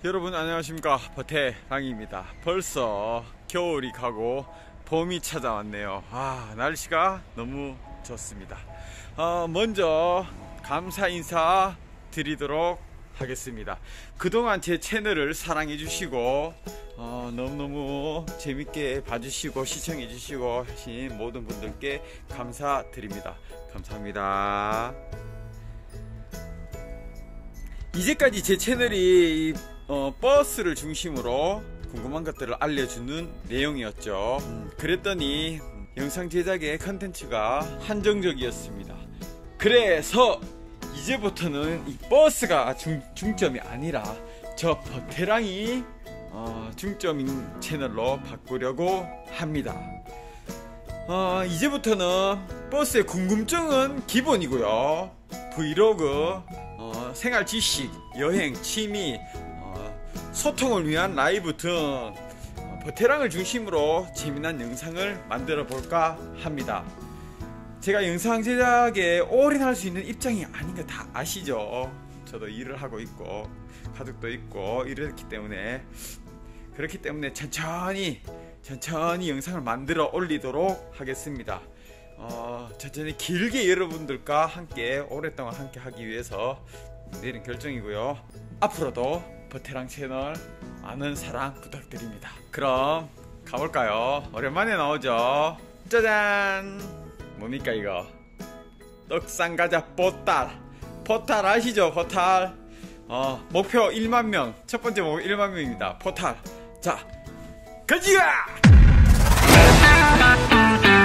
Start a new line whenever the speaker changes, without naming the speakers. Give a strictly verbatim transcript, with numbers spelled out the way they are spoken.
여러분 안녕하십니까, 버테랑입니다. 벌써 겨울이 가고 봄이 찾아왔네요. 아, 날씨가 너무 좋습니다. 어, 먼저 감사 인사 드리도록 하겠습니다. 그동안 제 채널을 사랑해 주시고 어, 너무너무 재밌게 봐주시고 시청해 주시고 하신 모든 분들께 감사드립니다. 감사합니다. 이제까지 제 채널이 어, 버스를 중심으로 궁금한 것들을 알려주는 내용이었죠. 음, 그랬더니 영상 제작의 컨텐츠가 한정적이었습니다. 그래서 이제부터는 이 버스가 중, 중점이 아니라 저 버테랑이 어, 중점인 채널로 바꾸려고 합니다. 어, 이제부터는 버스의 궁금증은 기본이고요. 브이로그, 어, 생활 지식, 여행, 취미, 소통을 위한 라이브 등 버테랑을 중심으로 재미난 영상을 만들어 볼까 합니다. 제가 영상 제작에 올인할 수 있는 입장이 아닌 거 다 아시죠? 저도 일을 하고 있고 가족도 있고 이렇기 때문에 그렇기 때문에 천천히 천천히 영상을 만들어 올리도록 하겠습니다. 어, 천천히 길게 여러분들과 함께 오랫동안 함께 하기 위해서 내린 결정이고요. 앞으로도 버테랑 채널 많은 사랑 부탁드립니다. 그럼 가볼까요? 오랜만에 나오죠. 짜잔! 뭡니까 이거? 떡상과자 보탈. 포탈 아시죠? 포탈. 어, 목표 일만 명. 첫 번째 목표 일만 명입니다. 포탈. 자, 가지야!